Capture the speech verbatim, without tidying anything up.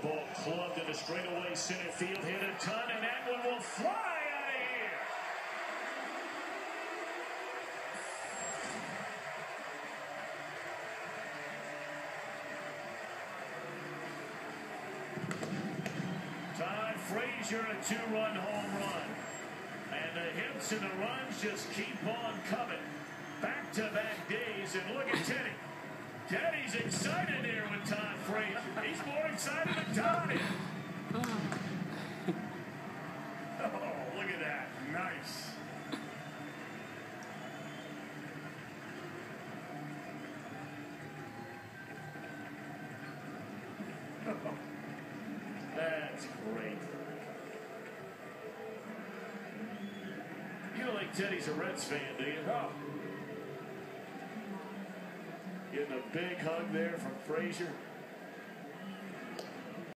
Ball clubbed into straightaway center field, hit a ton, and that one will fly out of here. Todd Frazier, a two-run home run. And the hits and the runs just keep on coming. Back-to-back days, and look at Teddy. Teddy's excited here with Todd Frazier. He's more excited than Todd is. Oh, look at that. Nice. That's great. You don't think Teddy's a Reds fan, do you? No. Getting a big hug there from Frazier.